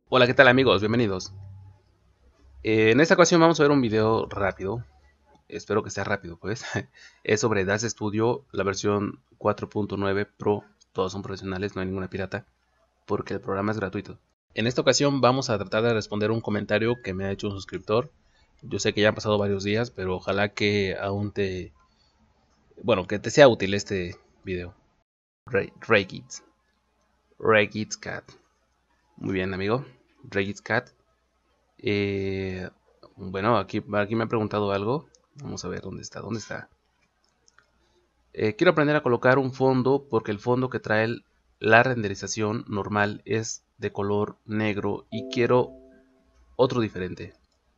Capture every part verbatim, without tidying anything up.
Hola, ¿qué tal amigos? Bienvenidos. Eh, en esta ocasión vamos a ver un video rápido. Espero que sea rápido, pues. Es sobre DaZ Studio, la versión cuatro punto nueve Pro. Todos son profesionales, no hay ninguna pirata, porque el programa es gratuito. En esta ocasión vamos a tratar de responder un comentario que me ha hecho un suscriptor. Yo sé que ya han pasado varios días, pero ojalá que aún te... Bueno, que te sea útil este video. Ray, Ray Kids. Ray Kids Cat. Muy bien, amigo. Ray Kids Cat. Eh, bueno, aquí, aquí me ha preguntado algo. Vamos a ver dónde está, dónde está. Eh, quiero aprender a colocar un fondo porque el fondo que trae el- la renderización normal es de color negro y quiero otro diferente.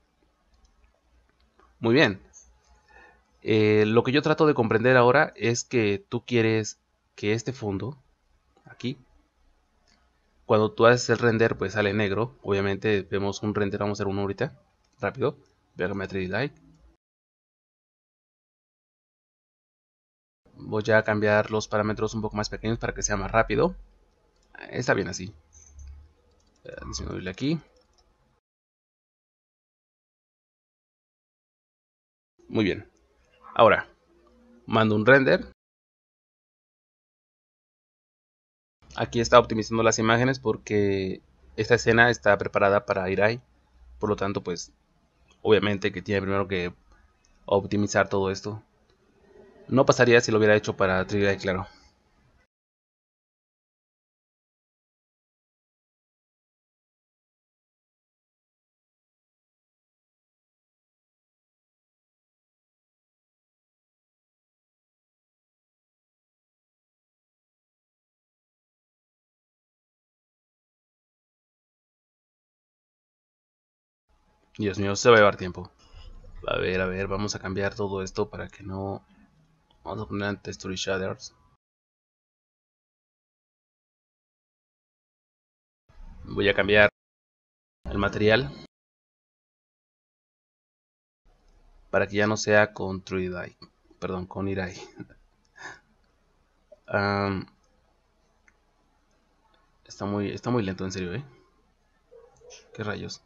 Muy bien. Eh, lo que yo trato de comprender ahora es que tú quieres que este fondo, aquí, cuando tú haces el render, pues sale negro. Obviamente vemos un render, vamos a hacer uno ahorita, rápido. Véame a tres D Like. Voy a cambiar los parámetros un poco más pequeños para que sea más rápido. Está bien así. Disminuirle aquí. Muy bien. Ahora, mando un render. Aquí está optimizando las imágenes porque esta escena está preparada para Irai. Por lo tanto, pues, obviamente que tiene primero que optimizar todo esto. No pasaría si lo hubiera hecho para tres D Eye, claro. Dios mío, se va a llevar tiempo. A ver, a ver, vamos a cambiar todo esto para que no... Vamos a poner Texture Shaders. Voy a cambiar el material para que ya no sea con tres D Eye. Perdón, con Irai. um, está, muy, está muy lento, en serio, ¿eh? ¿Qué rayos?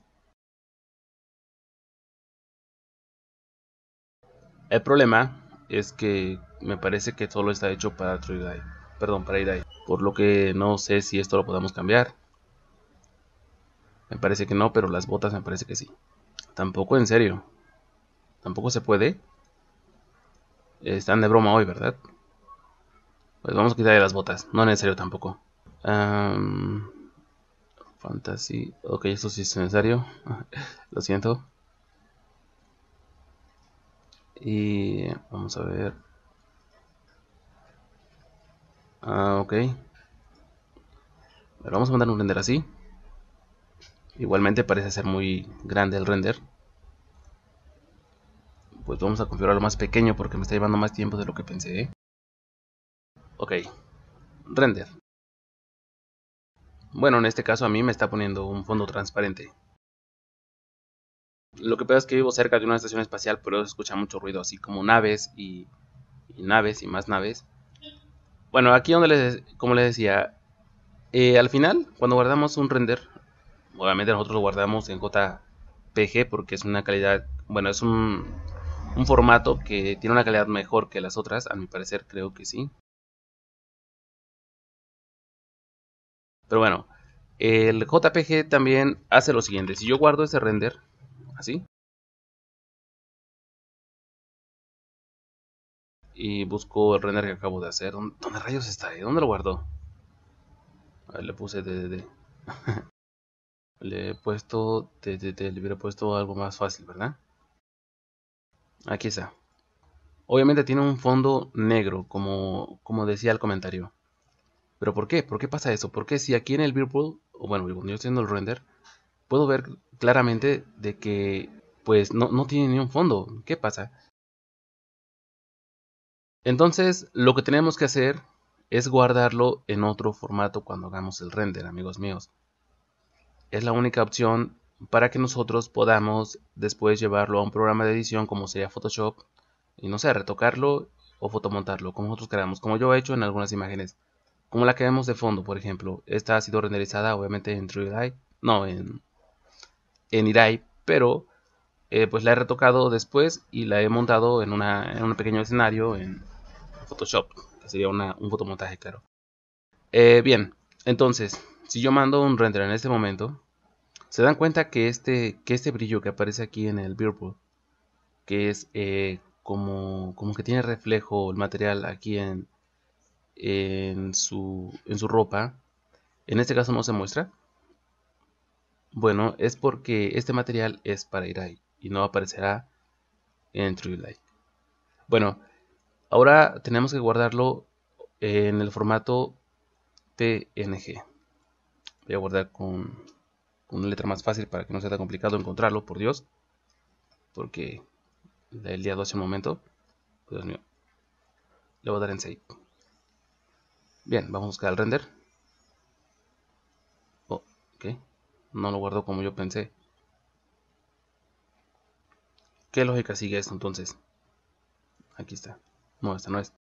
El problema es que me parece que solo está hecho para tres D Eye. Perdón, para Irai. Por lo que no sé si esto lo podemos cambiar. Me parece que no, pero las botas me parece que sí. Tampoco, en serio. Tampoco se puede. Están de broma hoy, ¿verdad? Pues vamos a quitarle las botas. No es necesario tampoco. Um, fantasy. Ok, esto sí es necesario. Lo siento. Y vamos a ver. Ah, ok. Pero vamos a mandar un render así. Igualmente parece ser muy grande el render. Pues vamos a configurarlo más pequeño porque me está llevando más tiempo de lo que pensé, ¿eh? Ok. Render. Bueno, en este caso a mí me está poniendo un fondo transparente. Lo que pasa es que vivo cerca de una estación espacial, pero se escucha mucho ruido, así como naves y, y naves y más naves. Bueno, aquí donde les, como les decía, eh, al final, cuando guardamos un render, obviamente nosotros lo guardamos en J P G porque es una calidad, bueno, es un, un formato que tiene una calidad mejor que las otras, a mi parecer creo que sí. Pero bueno, el J P G también hace lo siguiente, si yo guardo ese render, así, y busco el render que acabo de hacer, ¿dónde, dónde rayos está? ¿Eh? ¿Dónde lo guardo? A ver, le puse D D D. Le he puesto, te, te, te, le hubiera puesto algo más fácil, ¿verdad? Aquí está. Obviamente tiene un fondo negro, como, como decía el comentario. ¿Pero por qué? ¿Por qué pasa eso? Porque si aquí en el Virtual, o bueno, cuando yo estoy haciendo el render, puedo ver claramente de que pues no, no tiene ni un fondo. ¿Qué pasa? Entonces, lo que tenemos que hacer es guardarlo en otro formato cuando hagamos el render, amigos míos. Es la única opción para que nosotros podamos después llevarlo a un programa de edición como sería Photoshop y no sé, retocarlo o fotomontarlo como nosotros queramos, como yo he hecho en algunas imágenes, como la que vemos de fondo, por ejemplo. Esta ha sido renderizada obviamente en tres D Eye, no, en, en Irai, pero eh, pues la he retocado después y la he montado en, una, en un pequeño escenario en Photoshop, que sería una, un fotomontaje, claro. Eh, bien, entonces, si yo mando un render en este momento, se dan cuenta que este, que este brillo que aparece aquí en el Bearpool, que es eh, como, como que tiene reflejo el material aquí en, en, su, en su ropa, en este caso no se muestra. Bueno, es porque este material es para Irai y no aparecerá en True Light. Bueno, ahora tenemos que guardarlo en el formato P N G. Voy a guardar con, con una letra más fácil para que no sea tan complicado encontrarlo, por Dios. Porque el día hace un momento. Dios mío. Le voy a dar en Save. Bien, vamos a buscar el render. Oh, ok. No lo guardo como yo pensé. ¿Qué lógica sigue esto entonces? Aquí está. No, esta no es.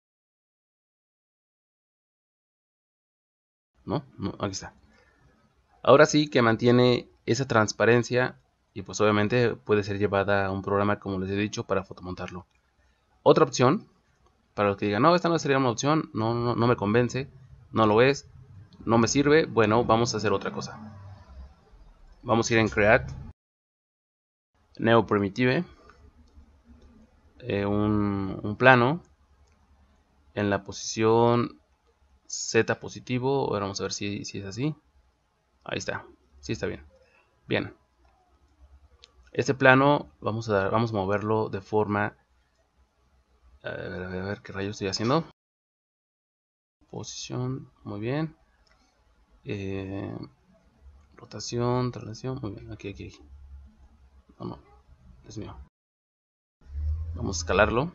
No, no, aquí está. Ahora sí que mantiene esa transparencia y pues obviamente puede ser llevada a un programa, como les he dicho, para fotomontarlo. Otra opción, para los que digan, no, esta no sería una opción, no, no, no me convence, no lo es, no me sirve, bueno, vamos a hacer otra cosa. Vamos a ir en Create, Neo Primitive, eh, un, un plano, en la posición Z positivo, ahora vamos a ver si, si es así. Ahí está, sí está bien. Bien. Este plano vamos a, dar, vamos a moverlo de forma... A ver, a ver, a ver qué rayos estoy haciendo. Posición, muy bien. Eh, rotación, traslación, muy bien. Aquí, aquí. No, no, es mío. Vamos a escalarlo.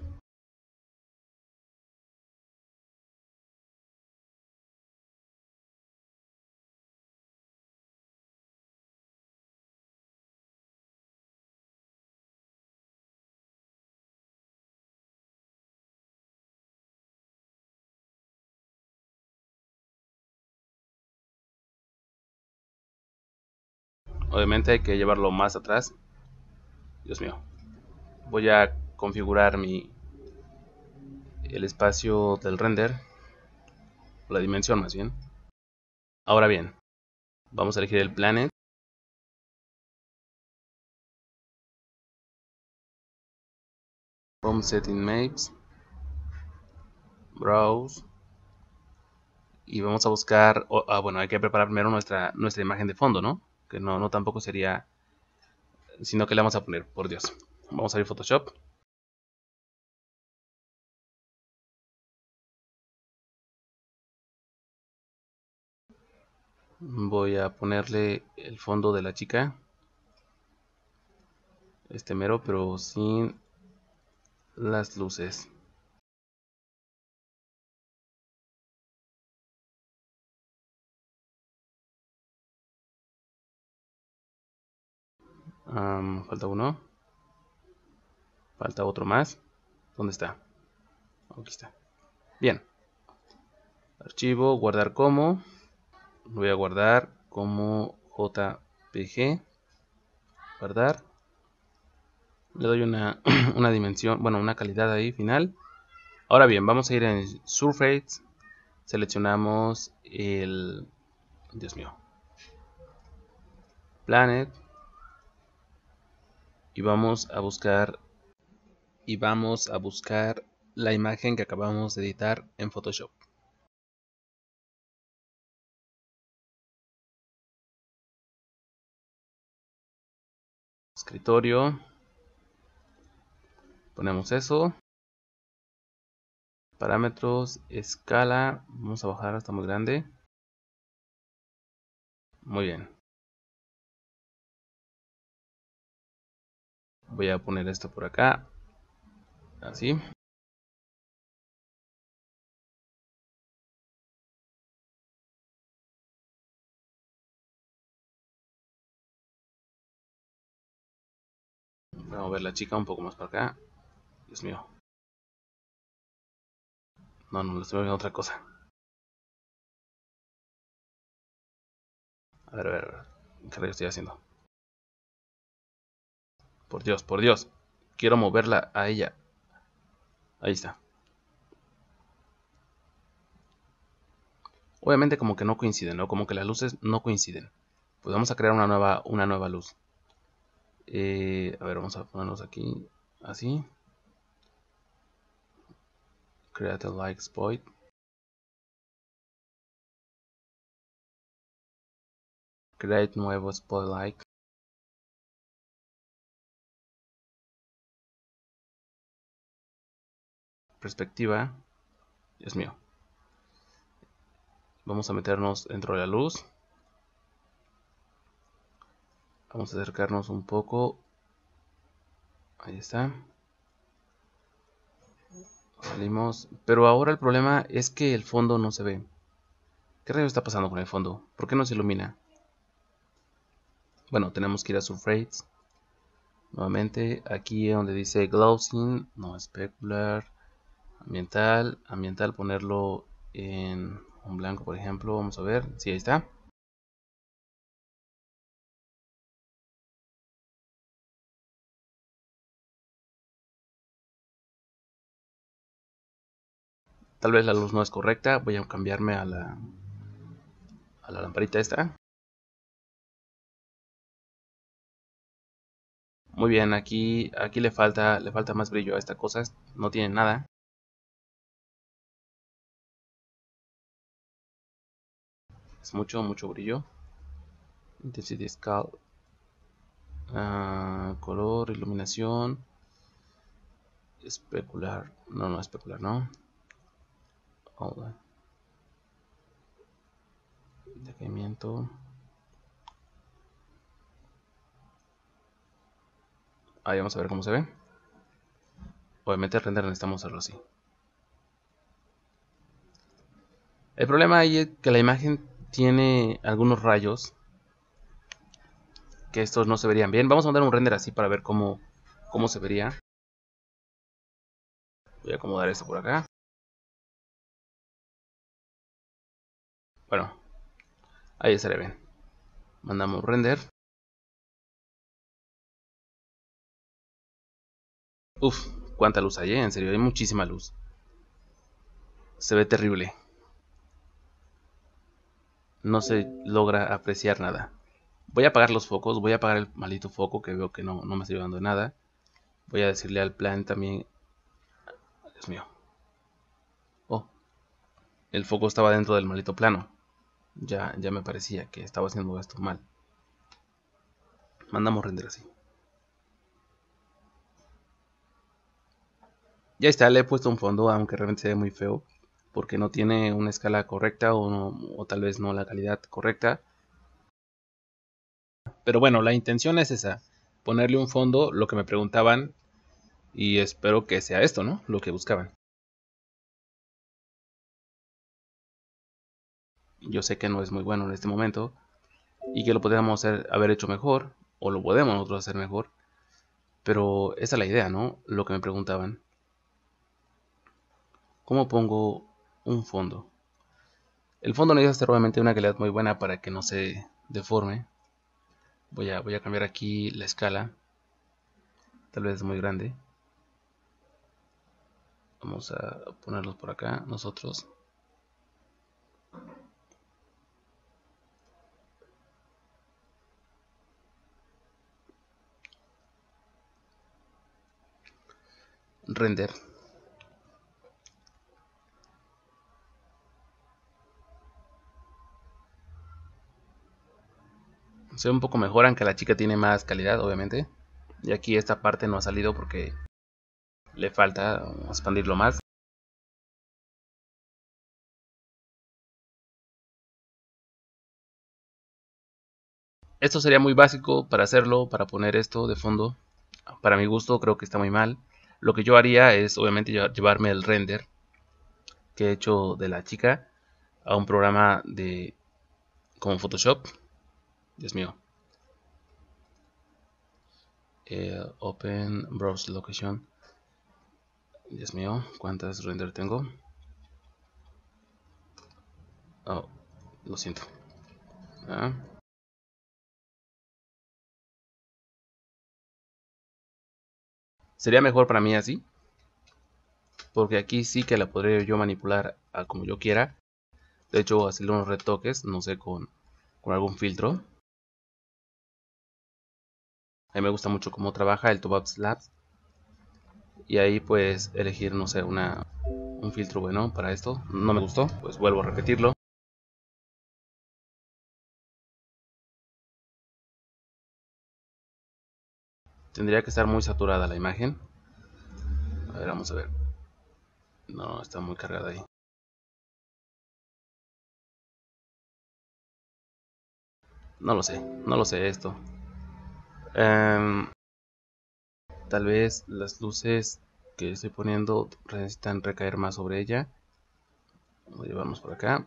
Obviamente hay que llevarlo más atrás. Dios mío. Voy a configurar mi el espacio del render, la dimensión más bien. Ahora bien, vamos a elegir el planet. Home Setting Maps. Browse. Y vamos a buscar, oh, ah, bueno, hay que preparar primero nuestra, nuestra imagen de fondo, ¿no? Que no, no tampoco sería, sino que le vamos a poner, por Dios. Vamos a abrir Photoshop. Voy a ponerle el fondo de la chica. Este mero, pero sin las luces. Um, falta uno. Falta otro más. ¿Dónde está? Aquí está. Bien. Archivo, guardar como. Voy a guardar como J P G. Guardar. Le doy una, una dimensión, bueno, una calidad ahí final. Ahora bien, vamos a ir en Surface. Seleccionamos el... Dios mío. Planet. Y vamos a buscar... Y vamos a buscar la imagen que acabamos de editar en Photoshop. Escritorio. Ponemos eso. Parámetros, escala. Vamos a bajar hasta muy grande. Muy bien. Voy a poner esto por acá. Así. Voy a mover la chica un poco más para acá. Dios mío. No, no, le estoy moviendo otra cosa. A ver, a ver, a ver. ¿Qué rayos estoy haciendo? Por Dios, por Dios. Quiero moverla a ella. Ahí está. Obviamente como que no coinciden, ¿no? Como que las luces no coinciden. Pues vamos a crear una nueva, una nueva luz. Eh, a ver, vamos a ponernos aquí. Así. Create a light spot. Create nuevo spotlight. Perspectiva. Dios mío. Vamos a meternos dentro de la luz. Vamos a acercarnos un poco. Ahí está. Salimos. Pero ahora el problema es que el fondo no se ve. ¿Qué rayos está pasando con el fondo? ¿Por qué no se ilumina? Bueno, tenemos que ir a Surface. Nuevamente, aquí donde dice Glossing, no especular. Ambiental, ambiental ponerlo en un blanco, por ejemplo. Vamos a ver. Sí, ahí está. Tal vez la luz no es correcta. Voy a cambiarme a la, a la lamparita esta. Muy bien, aquí, aquí le falta, le falta más brillo a esta cosa. No tiene nada. Es mucho, mucho brillo. Intensity Scale. Uh, color, iluminación. Especular. No, no, especular, no. Oh, decaimiento. Ahí vamos a ver cómo se ve. Obviamente el render necesitamos hacerlo así. El problema ahí es que la imagen tiene algunos rayos que estos no se verían bien. Vamos a mandar un render así para ver cómo, cómo se vería. Voy a acomodar esto por acá. Bueno, ahí estaría bien. Mandamos render. Uf, cuánta luz hay, ¿eh? En serio, hay muchísima luz. Se ve terrible. No se logra apreciar nada. Voy a apagar los focos, voy a apagar el maldito foco que veo que no, no me está ayudando de nada. Voy a decirle al plan también. Dios mío. Oh, el foco estaba dentro del maldito plano. Ya, ya me parecía que estaba haciendo esto mal. Mandamos render así. Ya está, le he puesto un fondo, aunque realmente se ve muy feo. Porque no tiene una escala correcta o, no, o tal vez no la calidad correcta. Pero bueno, la intención es esa. Ponerle un fondo, lo que me preguntaban. Y espero que sea esto, ¿no? Lo que buscaban. Yo sé que no es muy bueno en este momento. Y que lo podríamos hacer, haber hecho mejor. O lo podemos nosotros hacer mejor. Pero esa es la idea, ¿no? Lo que me preguntaban. ¿Cómo pongo un fondo? El fondo necesita ser obviamente una calidad muy buena para que no se deforme. Voy a, voy a cambiar aquí la escala. Tal vez es muy grande. Vamos a ponerlos por acá nosotros. Render. Se ve un poco mejor, aunque la chica tiene más calidad, obviamente. Y aquí esta parte no ha salido porque le falta expandirlo más. Esto sería muy básico para hacerlo, para poner esto de fondo. Para mi gusto creo que está muy mal. Lo que yo haría es obviamente llevarme el render que he hecho de la chica a un programa de como Photoshop. Dios mío. Eh, open Browse Location. Dios mío, ¿cuántas render tengo? Oh, lo siento. Ah. Sería mejor para mí así, porque aquí sí que la podría yo manipular a como yo quiera. De hecho, hacerle unos retoques, no sé, con, con algún filtro. A mí me gusta mucho cómo trabaja el Topaz Labs. Y ahí pues elegir, no sé, una, un filtro bueno para esto. No me gustó, pues vuelvo a repetirlo. Tendría que estar muy saturada la imagen. A ver, vamos a ver. No, está muy cargada ahí. No lo sé, no lo sé esto. Um, tal vez las luces que estoy poniendo necesitan recaer más sobre ella. Lo llevamos por acá.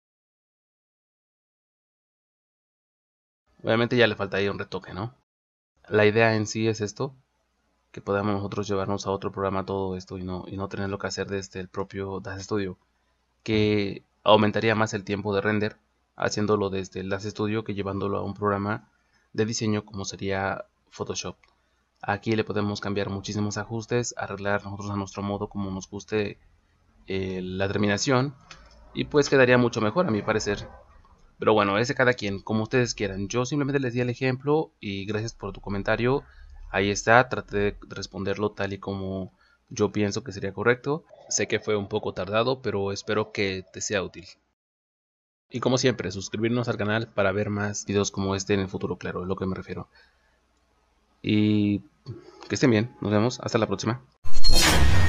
Obviamente ya le falta ahí un retoque, ¿no? La idea en sí es esto, que podamos nosotros llevarnos a otro programa todo esto y no, y no tenerlo que hacer desde el propio DaZ Studio, que aumentaría más el tiempo de render haciéndolo desde el DaZ Studio que llevándolo a un programa de diseño como sería Photoshop. Aquí le podemos cambiar muchísimos ajustes, arreglar nosotros a nuestro modo como nos guste eh, la terminación, y pues quedaría mucho mejor a mi parecer. Pero bueno, ese cada quien, como ustedes quieran. Yo simplemente les di el ejemplo y gracias por tu comentario. Ahí está, traté de responderlo tal y como yo pienso que sería correcto. Sé que fue un poco tardado, pero espero que te sea útil. Y como siempre, suscribirnos al canal para ver más videos como este en el futuro, claro, es lo que me refiero. Y que estén bien, nos vemos, hasta la próxima.